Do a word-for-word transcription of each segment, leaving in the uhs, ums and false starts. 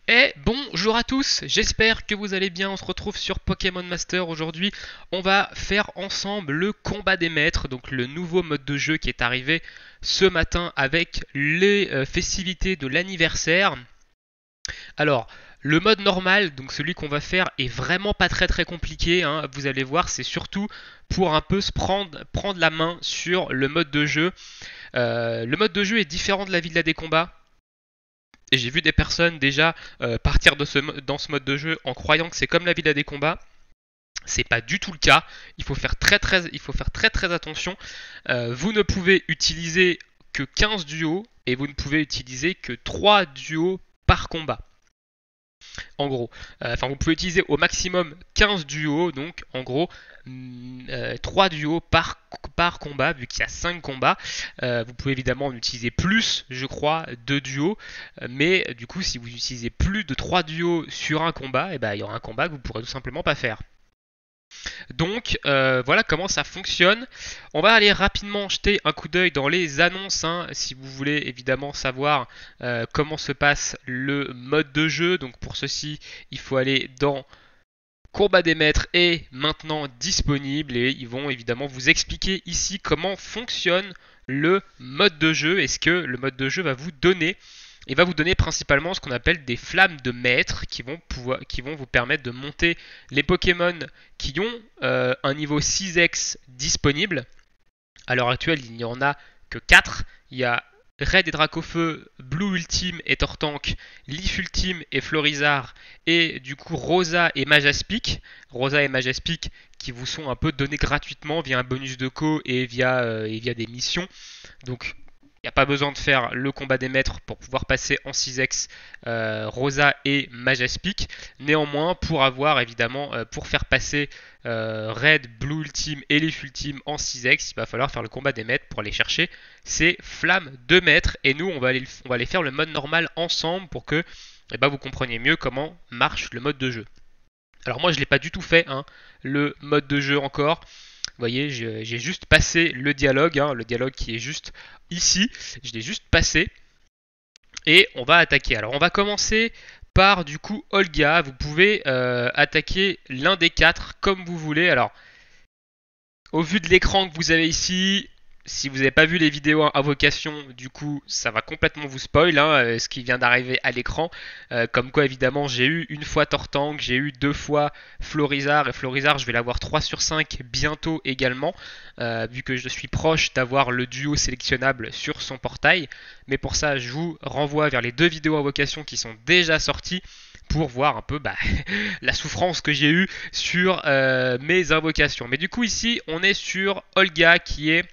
Et bonjour à tous, j'espère que vous allez bien, on se retrouve sur Pokémon Master aujourd'hui. On va faire ensemble le combat des maîtres, donc le nouveau mode de jeu qui est arrivé ce matin avec les euh, festivités de l'anniversaire. Alors, le mode normal, donc celui qu'on va faire, est vraiment pas très très compliqué, hein. Vous allez voir, c'est surtout pour un peu se prendre, prendre la main sur le mode de jeu. Euh, le mode de jeu est différent de la Villa des combats. Et j'ai vu des personnes déjà euh, partir de ce, dans ce mode de jeu en croyant que c'est comme la Villa des combats. C'est pas du tout le cas. Il faut faire très très, il faut faire très, très attention. Euh, vous ne pouvez utiliser que quinze duos et vous ne pouvez utiliser que trois duos par combat. En gros, euh, enfin vous pouvez utiliser au maximum quinze duos, donc en gros euh, trois duos par, par combat, vu qu'il y a cinq combats. Euh, vous pouvez évidemment en utiliser plus, je crois, de duos, euh, mais du coup si vous utilisez plus de trois duos sur un combat, et ben, il y aura un combat que vous pourrez tout simplement pas faire. Donc euh, voilà comment ça fonctionne. On va aller rapidement jeter un coup d'œil dans les annonces, hein, si vous voulez évidemment savoir euh, comment se passe le mode de jeu. Donc pour ceci, il faut aller dans Combat des maîtres est maintenant disponible et ils vont évidemment vous expliquer ici comment fonctionne le mode de jeu et ce que le mode de jeu va vous donner. Il va vous donner principalement ce qu'on appelle des flammes de maître qui vont, pouvoir, qui vont vous permettre de monter les Pokémon qui ont euh, un niveau six X disponible. À l'heure actuelle, il n'y en a que quatre. Il y a Red et Dracofeu, Blue Ultime et Tortank, Leaf Ultime et Florizard, et du coup Rosa et Majaspic. Rosa et Majaspic qui vous sont un peu donnés gratuitement via un bonus de co et via, euh, et via des missions. Donc il n'y a pas besoin de faire le combat des maîtres pour pouvoir passer en six X euh, Rosa et Majaspic. Néanmoins, pour avoir évidemment, euh, pour faire passer euh, Red, Blue Ultime et Leaf Ultime en six X, il va falloir faire le combat des maîtres pour aller chercher ces flammes de maîtres. Et nous, on va aller, on va aller faire le mode normal ensemble pour que eh ben, vous compreniez mieux comment marche le mode de jeu. Alors moi, je ne l'ai pas du tout fait, hein, le mode de jeu encore. Vous voyez, j'ai juste passé le dialogue, hein, le dialogue qui est juste ici. Je l'ai juste passé. Et on va attaquer. Alors on va commencer par du coup Olga. Vous pouvez euh, attaquer l'un des quatre comme vous voulez. Alors au vu de l'écran que vous avez ici, si vous n'avez pas vu les vidéos invocation, du coup, ça va complètement vous spoil, hein, euh, ce qui vient d'arriver à l'écran. Euh, comme quoi, évidemment, j'ai eu une fois Tortank, j'ai eu deux fois Florizard, et Florizard, je vais l'avoir trois sur cinq bientôt également, euh, vu que je suis proche d'avoir le duo sélectionnable sur son portail. Mais pour ça, je vous renvoie vers les deux vidéos invocation qui sont déjà sorties pour voir un peu bah, la souffrance que j'ai eue sur euh, mes invocations. Mais du coup, ici, on est sur Olga qui est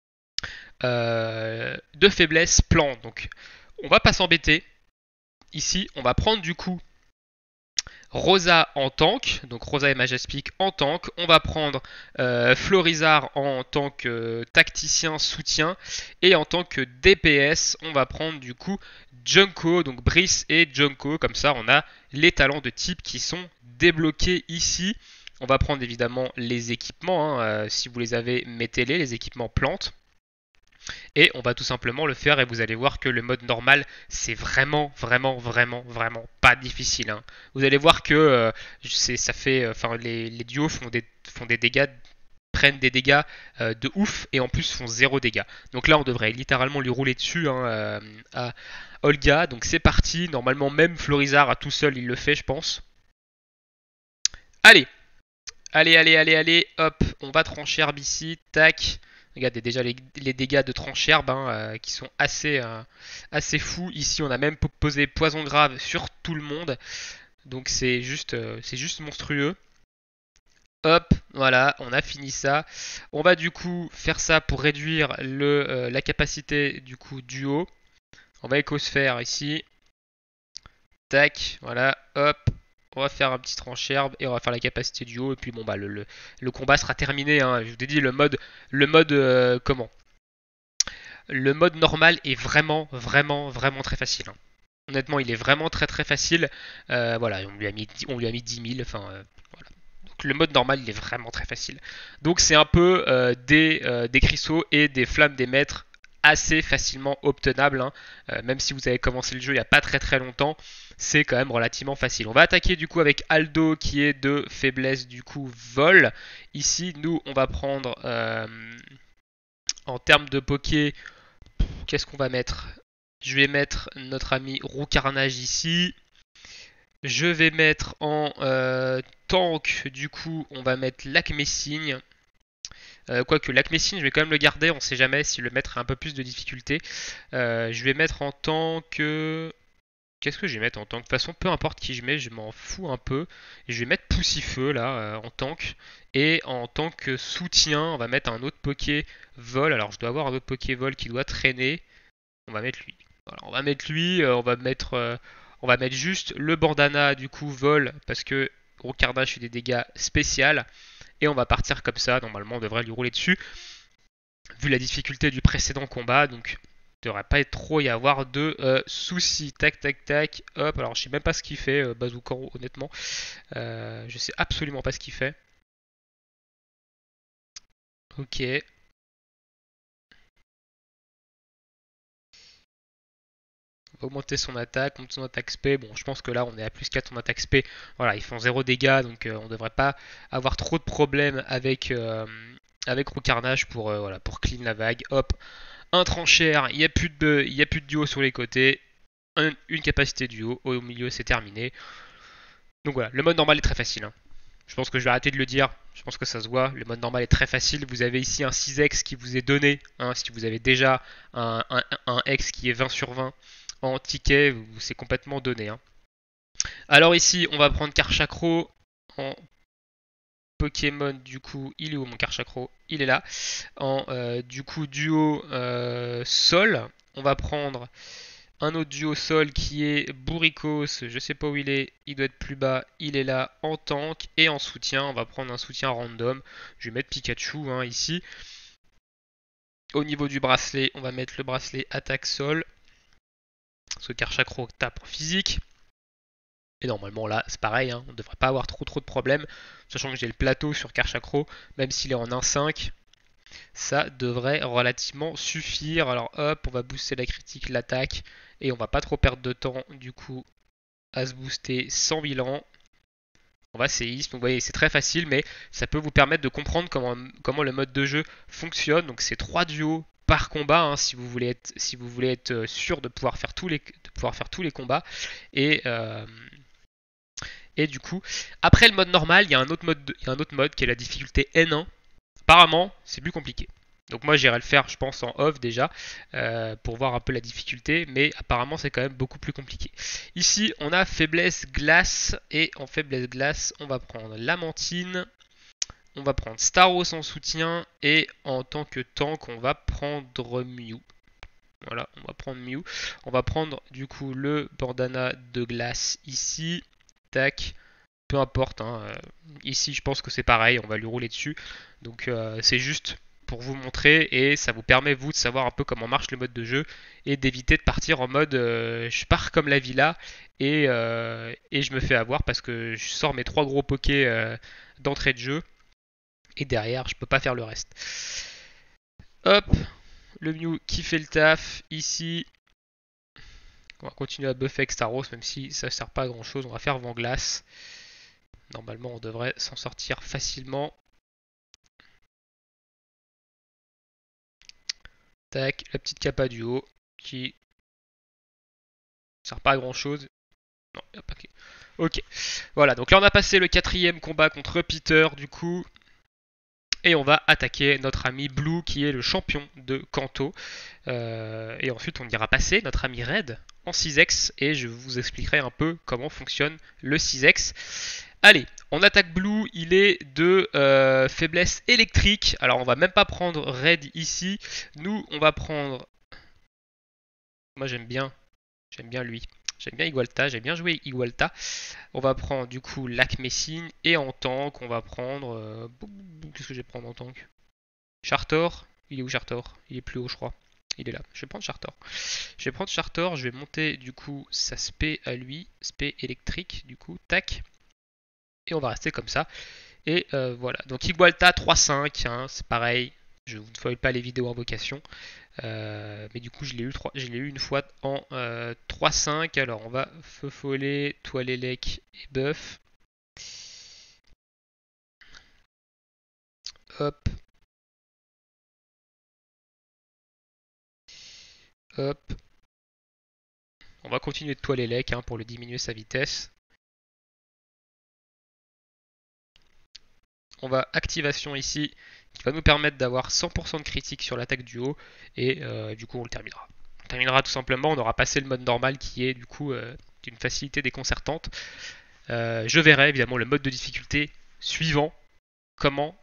euh, de faiblesse plante. Donc on va pas s'embêter. Ici, on va prendre du coup Rosa en tank, donc Rosa et Majaspic en tank. On va prendre euh, Florizard en tant que tacticien soutien. Et en tant que D P S, on va prendre du coup Junko, donc Brice et Junko. Comme ça, on a les talents de type qui sont débloqués ici. On va prendre évidemment les équipements. Hein, euh, si vous les avez, mettez-les, les équipements plantes. Et on va tout simplement le faire et vous allez voir que le mode normal c'est vraiment vraiment vraiment vraiment pas difficile, hein. Vous allez voir que euh, ça fait, enfin les, les duos font des, font des dégâts, prennent des dégâts euh, de ouf et en plus font zéro dégâts. Donc là on devrait littéralement lui rouler dessus, hein, euh, à Olga. Donc c'est parti, normalement même Florizard à tout seul il le fait je pense. Allez, allez, allez, allez, allez, hop, on va trancher herbe ici, tac. Regardez déjà les, les dégâts de tranche herbe, hein, euh, qui sont assez, euh, assez fous. Ici, on a même posé poison grave sur tout le monde. Donc c'est juste, euh, c'est juste monstrueux. Hop, voilà, on a fini ça. On va du coup faire ça pour réduire le, euh, la capacité du coup duo. On va écosphère ici. Tac, voilà, hop. On va faire un petit tranche-herbe et on va faire la capacité du haut. Et puis bon bah le, le, le combat sera terminé, hein. Je vous ai dit le mode le mode euh, comment Le mode normal est vraiment vraiment vraiment très facile, hein. Honnêtement il est vraiment très très facile. Euh, voilà, on lui a mis on lui a mis dix mille. Enfin euh, voilà. Donc le mode normal il est vraiment très facile. Donc c'est un peu euh, des, euh, des cristaux et des flammes des maîtres assez facilement obtenable, hein. Euh, même si vous avez commencé le jeu il n'y a pas très très longtemps, c'est quand même relativement facile. On va attaquer du coup avec Aldo qui est de faiblesse du coup vol. Ici nous on va prendre euh, en termes de poké, qu'est-ce qu'on va mettre? Je vais mettre notre ami Roux Carnage ici. Je vais mettre en euh, tank, du coup, on va mettre Lac-Messine. Euh, Quoique Lac-Messine, je vais quand même le garder, on sait jamais si le mettre a un peu plus de difficulté. Euh, je vais mettre en tank. Euh... Qu'est-ce que je vais mettre en tank? De toute façon, peu importe qui je mets, je m'en fous un peu. Je vais mettre Poussifeu là euh, en tank. Et en tant que soutien, on va mettre un autre poké vol. Alors je dois avoir un autre poké vol qui doit traîner. On va mettre lui. Voilà, on va mettre lui, euh, on va mettre euh, on va mettre juste le bandana du coup vol parce que Gros Carnage fait des dégâts spéciaux et on va partir comme ça. Normalement on devrait lui rouler dessus vu la difficulté du précédent combat, donc il ne devrait pas être trop y avoir de euh, soucis. Tac tac tac, hop. Alors je sais même pas ce qu'il fait euh, Bazookan, honnêtement. Euh, je sais absolument pas ce qu'il fait. Ok. On va augmenter son attaque, monter son attaque spé. Bon, je pense que là on est à plus quatre en attaque spé. Voilà, ils font zéro dégâts, donc euh, on devrait pas avoir trop de problèmes avec, euh, avec Roux Carnage pour, euh, voilà, pour clean la vague. Hop, un tranchère, il n'y a, plus de, y a plus de duo sur les côtés. Un, une capacité duo, au milieu c'est terminé. Donc voilà, le mode normal est très facile, hein. Je pense que je vais arrêter de le dire, je pense que ça se voit. Le mode normal est très facile. Vous avez ici un six X qui vous est donné, hein, si vous avez déjà un, un, un X qui est vingt sur vingt en ticket, c'est complètement donné, hein. Alors ici, on va prendre Karchakro en Pokémon, du coup, il est où mon Karchakro? Il est là. En euh, du coup duo euh, sol, on va prendre un autre duo sol qui est Bourricos, je sais pas où il est, il doit être plus bas, il est là en tank. Et en soutien, on va prendre un soutien random. Je vais mettre Pikachu hein, ici. Au niveau du bracelet, on va mettre le bracelet attaque sol. Parce que Karchakro tape en physique. Et normalement là, c'est pareil, hein, on ne devrait pas avoir trop trop de problèmes. Sachant que j'ai le plateau sur Karchakro, même s'il est en un cinq. Ça devrait relativement suffire. Alors hop, on va booster la critique, l'attaque. Et on va pas trop perdre de temps du coup à se booster sans bilan. On va séisme, donc vous voyez c'est très facile mais ça peut vous permettre de comprendre comment, comment le mode de jeu fonctionne. Donc c'est trois duos par combat hein, si, vous voulez être, si vous voulez être sûr de pouvoir faire tous les, de pouvoir faire tous les combats. Et, euh, et du coup, après le mode normal, il y a un autre mode, de, il y a un autre mode qui est la difficulté N un. Apparemment, c'est plus compliqué. Donc moi j'irai le faire je pense en off déjà euh, pour voir un peu la difficulté, mais apparemment c'est quand même beaucoup plus compliqué. Ici on a faiblesse glace et en faiblesse glace on va prendre Lamantine, on va prendre Staros en soutien et en tant que tank on va prendre Mew. Voilà, on va prendre Mew. On va prendre du coup le bandana de glace ici. Tac. Peu importe, hein. Ici je pense que c'est pareil, on va lui rouler dessus. Donc euh, c'est juste pour vous montrer et ça vous permet vous de savoir un peu comment marche le mode de jeu et d'éviter de partir en mode euh, je pars comme la villa et, euh, et je me fais avoir parce que je sors mes trois gros pokés euh, d'entrée de jeu et derrière je peux pas faire le reste. Hop, le Mew qui fait le taf ici. On va continuer à buffer avec Staros même si ça sert pas à grand chose, on va faire vent glace. Normalement on devrait s'en sortir facilement. Tac, la petite capa du haut qui ne sert pas à grand chose. Non, il n'y a pas que... Ok, voilà, donc là on a passé le quatrième combat contre Peter du coup. Et on va attaquer notre ami Blue qui est le champion de Kanto. Euh, et ensuite on ira passer notre ami Red en six X et je vous expliquerai un peu comment fonctionne le six X. Allez, on attaque Blue, il est de euh, faiblesse électrique. Alors on va même pas prendre Red ici. Nous on va prendre... Moi j'aime bien, j'aime bien lui. J'aime bien Igualta, j'ai bien joué Igualta. On va prendre du coup Lac-Messine et en tank on va prendre... Euh... Qu'est-ce que je vais prendre en tank? Chartor, il est où Chartor? Il est plus haut je crois. Il est là, je vais prendre Chartor. Je vais prendre Chartor, je vais monter du coup sa spé à lui, spé électrique du coup, tac. Et on va rester comme ça. Et euh, voilà, donc Igualta trois cinq, hein, c'est pareil. Je vous ne spoil pas les vidéos invocation. Euh, mais du coup, je l'ai eu, je l'ai eu une fois en euh, trois cinq. Alors, on va feu follet, toile lec et buff. Hop. Hop. On va continuer de toile lec hein, pour le diminuer sa vitesse. On va activation ici qui va nous permettre d'avoir cent pour cent de critique sur l'attaque du haut et euh, du coup on le terminera. On terminera tout simplement, on aura passé le mode normal qui est du coup euh, d'une facilité déconcertante. Euh, je verrai évidemment le mode de difficulté suivant comment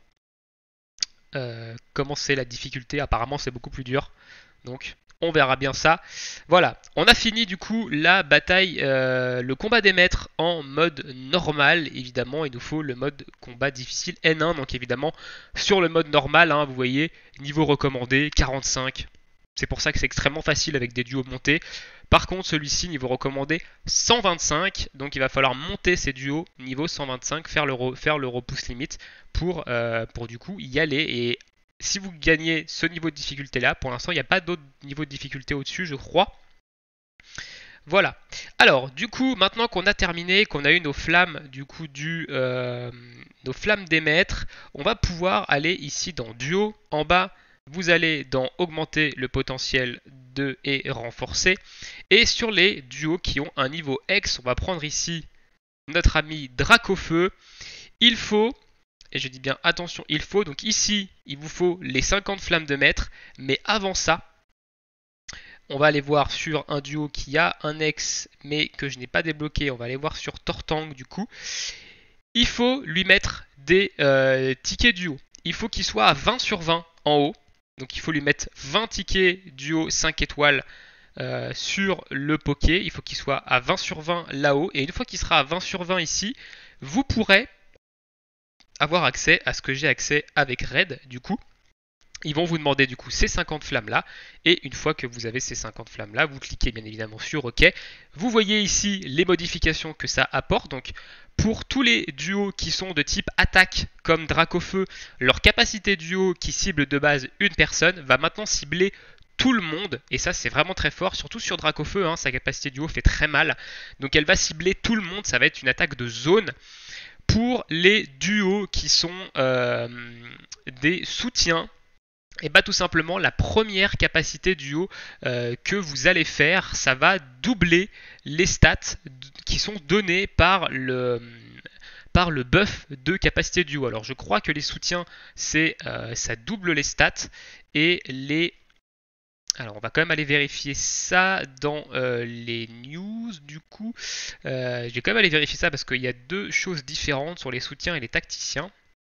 euh, comment c'est la difficulté. Apparemment c'est beaucoup plus dur donc on verra bien ça. Voilà, on a fini du coup la bataille, euh, le combat des maîtres en mode normal. Évidemment, il nous faut le mode combat difficile N un. Donc évidemment, sur le mode normal, hein, vous voyez, niveau recommandé, quarante-cinq. C'est pour ça que c'est extrêmement facile avec des duos montés. Par contre, celui-ci, niveau recommandé, cent vingt-cinq. Donc il va falloir monter ces duos niveau cent vingt-cinq, faire le, faire le repousse limite pour, euh, pour du coup y aller. Et si vous gagnez ce niveau de difficulté là, pour l'instant il n'y a pas d'autre niveau de difficulté au-dessus je crois. Voilà. Alors du coup maintenant qu'on a terminé, qu'on a eu nos flammes du coup du euh, nos flammes des maîtres, on va pouvoir aller ici dans duo. En bas vous allez dans augmenter le potentiel de et renforcer. Et sur les duos qui ont un niveau X, on va prendre ici notre ami Dracofeu. Il faut et je dis bien attention, il faut, donc ici, il vous faut les cinquante flammes de maître, mais avant ça, on va aller voir sur un duo qui a un ex, mais que je n'ai pas débloqué, on va aller voir sur Tortang du coup. Il faut lui mettre des euh, tickets duo. Il faut qu'il soit à vingt sur vingt en haut, donc il faut lui mettre vingt tickets duo cinq étoiles euh, sur le poké. Il faut qu'il soit à vingt sur vingt là-haut, et une fois qu'il sera à vingt sur vingt ici, vous pourrez avoir accès à ce que j'ai accès avec Red du coup. Ils vont vous demander du coup ces cinquante flammes là et une fois que vous avez ces cinquante flammes là, vous cliquez bien évidemment sur OK. Vous voyez ici les modifications que ça apporte. Donc pour tous les duos qui sont de type attaque comme Dracofeu, leur capacité duo qui cible de base une personne va maintenant cibler tout le monde et ça c'est vraiment très fort, surtout sur Dracofeu, hein, sa capacité duo fait très mal. Donc elle va cibler tout le monde, ça va être une attaque de zone. Pour les duos qui sont euh, des soutiens, et bah tout simplement la première capacité duo euh, que vous allez faire, ça va doubler les stats qui sont données par le par le buff de capacité duo. Alors je crois que les soutiens c'est euh, ça double les stats et les alors on va quand même aller vérifier ça dans euh, les news du coup. Euh, je vais quand même aller vérifier ça parce qu'il y a deux choses différentes sur les soutiens et les tacticiens.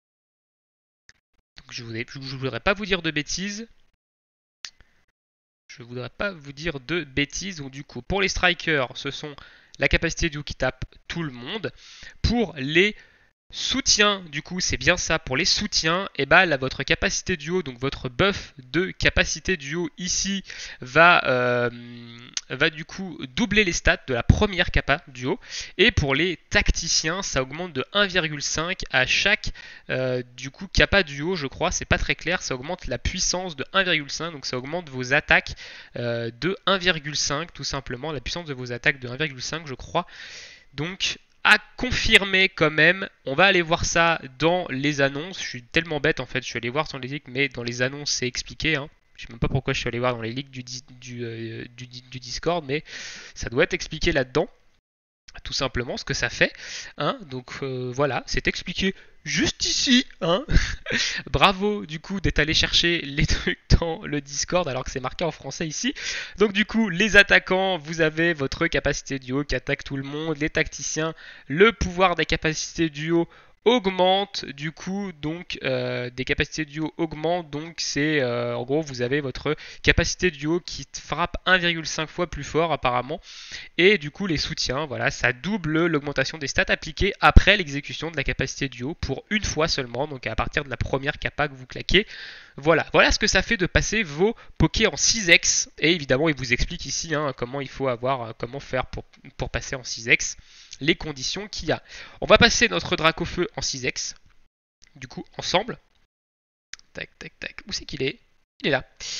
Donc je ne voudrais pas vous dire de bêtises. Je ne voudrais pas vous dire de bêtises. Donc du coup pour les strikers ce sont la capacité duo qui tape tout le monde. Pour les soutien, du coup, c'est bien ça. Pour les soutiens, et bah là, votre capacité duo, donc votre buff de capacité duo ici, va, euh, va du coup doubler les stats de la première capa duo. Et pour les tacticiens, ça augmente de un virgule cinq à chaque euh, du coup capa duo, je crois. C'est pas très clair. Ça augmente la puissance de un virgule cinq, donc ça augmente vos attaques euh, de un virgule cinq, tout simplement. La puissance de vos attaques de un virgule cinq, je crois. Donc à confirmer quand même, on va aller voir ça dans les annonces. Je suis tellement bête en fait, je suis allé voir sur les leaks, mais dans les annonces c'est expliqué. Hein. Je sais même pas pourquoi je suis allé voir dans les leaks du, du, euh, du, du Discord, mais ça doit être expliqué là-dedans. Tout simplement ce que ça fait. Hein. Donc euh, voilà, c'est expliqué juste ici. Hein. Bravo du coup d'être allé chercher les trucs dans le Discord alors que c'est marqué en français ici. Donc du coup les attaquants, vous avez votre capacité duo qui attaque tout le monde. Les tacticiens, le pouvoir des capacités duo augmente du coup, donc euh, des capacités duo augmentent, donc c'est euh, en gros vous avez votre capacité duo qui frappe un virgule cinq fois plus fort apparemment, et du coup les soutiens, voilà, ça double l'augmentation des stats appliquées après l'exécution de la capacité duo pour une fois seulement, donc à partir de la première capa que vous claquez. Voilà, voilà ce que ça fait de passer vos pokés en six X, et évidemment il vous explique ici hein, comment il faut avoir, comment faire pour, pour passer en six X, les conditions qu'il y a. On va passer notre Dracofeu en six X, du coup ensemble. Tac, tac, tac, où c'est qu'il est? Il est là.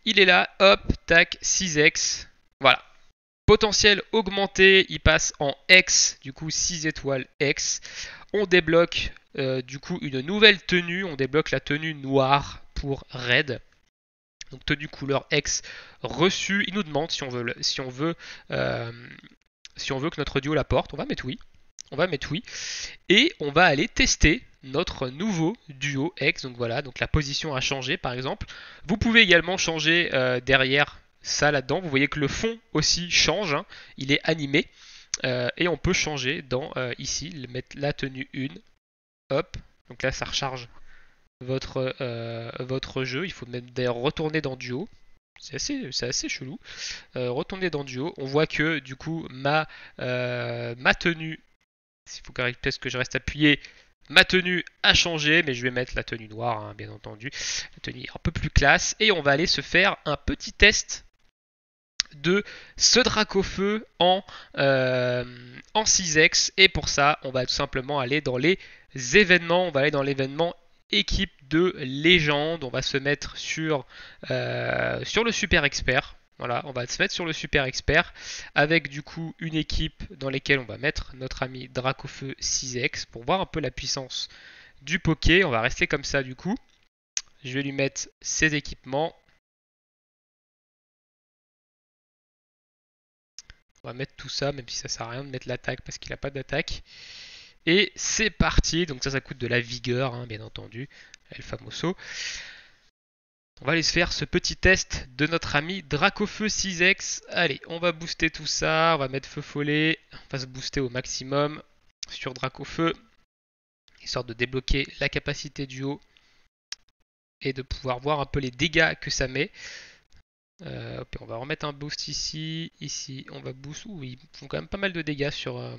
Il est là, hop, tac, six X. Voilà. Potentiel augmenté, il passe en X, du coup six étoiles X. On débloque euh, du coup une nouvelle tenue, on débloque la tenue noire pour raid. Donc tenue couleur X reçue. Il nous demande si on veut, si on veut, euh, si on veut que notre duo la porte. On va mettre oui. On va mettre oui. Et on va aller tester notre nouveau duo X. Donc voilà, donc la position a changé par exemple. Vous pouvez également changer euh, derrière ça là-dedans. Vous voyez que le fond aussi change. Hein. Il est animé. Euh, et on peut changer dans euh, ici, mettre la tenue un. Hop. Donc là ça recharge votre, euh, votre jeu. Il faut même d'ailleurs retourner dans Duo. C'est assez, c'est assez chelou. Euh, retourner dans Duo. On voit que du coup ma, euh, ma tenue, s'il faut peut-être que je reste appuyé, ma tenue a changé, mais je vais mettre la tenue noire, hein, bien entendu. La tenue un peu plus classe. Et on va aller se faire un petit test de ce Dracofeu en, euh, en six X. Et pour ça, on va tout simplement aller dans les événements. On va aller dans l'événement équipe de légende. On va se mettre sur, euh, sur le super expert. Voilà, on va se mettre sur le super expert avec du coup une équipe dans laquelle on va mettre notre ami Dracofeu six X pour voir un peu la puissance du Poké. On va rester comme ça du coup. Je vais lui mettre ses équipements. On va mettre tout ça, même si ça sert à rien de mettre l'attaque parce qu'il n'a pas d'attaque. Et c'est parti. Donc ça, ça coûte de la vigueur, hein, bien entendu. El Famoso. On va aller se faire ce petit test de notre ami Dracofeu six X. Allez, on va booster tout ça. On va mettre feu follet. On va se booster au maximum sur Dracofeu. Histoire de débloquer la capacité du haut. Et de pouvoir voir un peu les dégâts que ça met. Euh, on va remettre un boost ici, ici, on va boost. Ouh, ils font quand même pas mal de dégâts sur euh,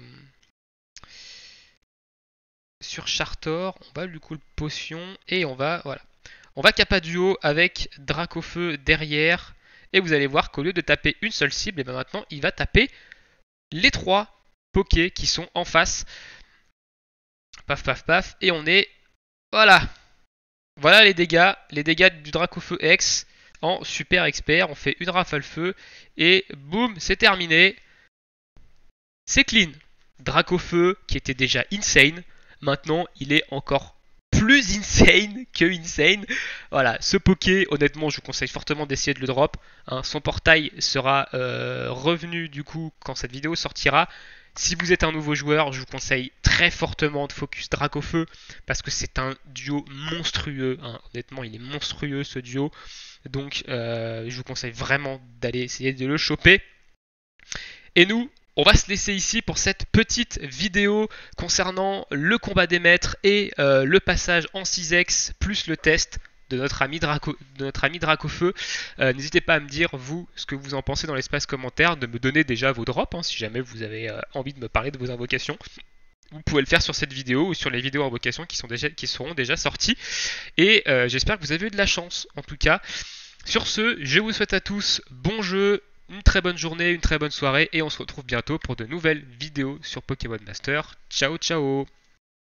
sur Chartor. On va lui coup le potion et on va voilà, on va capa duo avec Dracofeu derrière et vous allez voir qu'au lieu de taper une seule cible, et bien maintenant il va taper les trois pokés qui sont en face. Paf paf paf et on est voilà, voilà les dégâts, les dégâts du Dracofeu X. En super expert, on fait une rafale feu et boum, c'est terminé. C'est clean. Dracofeu qui était déjà insane, maintenant il est encore plus insane que insane. Voilà, ce Poké, honnêtement, je vous conseille fortement d'essayer de le drop. Hein, son portail sera euh, revenu du coup quand cette vidéo sortira. Si vous êtes un nouveau joueur, je vous conseille très fortement de focus Dracofeu parce que c'est un duo monstrueux. Hein. Honnêtement, il est monstrueux ce duo. Donc, euh, je vous conseille vraiment d'aller essayer de le choper. Et nous, on va se laisser ici pour cette petite vidéo concernant le combat des maîtres et euh, le passage en six X plus le test de notre ami, Draco, de notre ami Dracofeu. Euh, N'hésitez pas à me dire, vous, ce que vous en pensez dans l'espace commentaire, de me donner déjà vos drops, hein, si jamais vous avez euh, envie de me parler de vos invocations. Vous pouvez le faire sur cette vidéo ou sur les vidéos invocations qui, sont déjà, qui seront déjà sorties. Et euh, j'espère que vous avez eu de la chance, en tout cas. Sur ce, je vous souhaite à tous bon jeu, une très bonne journée, une très bonne soirée, et on se retrouve bientôt pour de nouvelles vidéos sur Pokémon Master. Ciao, ciao!